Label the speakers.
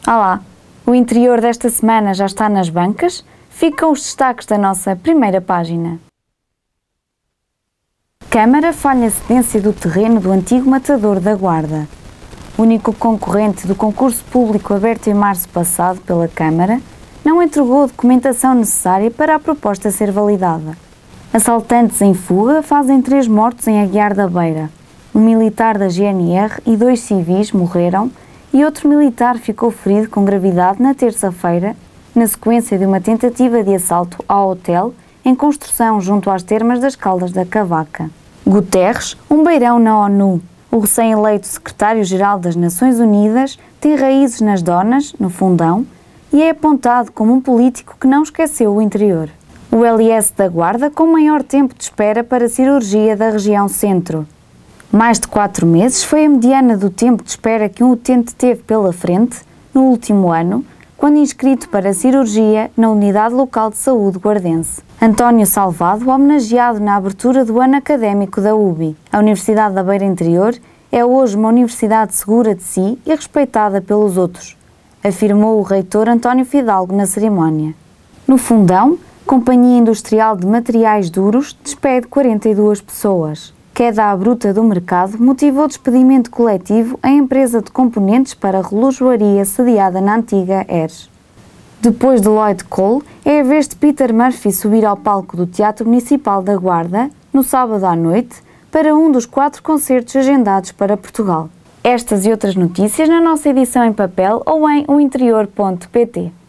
Speaker 1: Olá! O interior desta semana já está nas bancas? Ficam os destaques da nossa primeira página. Câmara falha a cedência do terreno do antigo matador da Guarda. O único concorrente do concurso público aberto em março passado pela Câmara não entregou a documentação necessária para a proposta ser validada. Assaltantes em fuga fazem 3 mortos em Aguiar da Beira. Um militar da GNR e 2 civis morreram e outro militar ficou ferido com gravidade na terça-feira, na sequência de uma tentativa de assalto ao hotel em construção junto às termas das Caldas da Cavaca. Guterres, um beirão na ONU. O recém-eleito secretário-geral das Nações Unidas tem raízes nas Donas, no Fundão, e é apontado como um político que não esqueceu o interior. O LS da Guarda com maior tempo de espera para cirurgia da região centro. Mais de 4 meses foi a mediana do tempo de espera que um utente teve pela frente no último ano, quando inscrito para cirurgia na Unidade Local de Saúde Guardense. António Salvado, homenageado na abertura do ano académico da UBI. A Universidade da Beira Interior é hoje uma universidade segura de si e respeitada pelos outros, afirmou o reitor António Fidalgo na cerimónia. No Fundão, Companhia Industrial de Materiais Duros despede 42 pessoas. Queda abrupta do mercado motivou despedimento coletivo em empresa de componentes para relojoaria sediada na antiga ERS. Depois de Lloyd Cole, é a vez de Peter Murphy subir ao palco do Teatro Municipal da Guarda, no sábado à noite, para um dos 4 concertos agendados para Portugal. Estas e outras notícias na nossa edição em papel ou em ointerior.pt.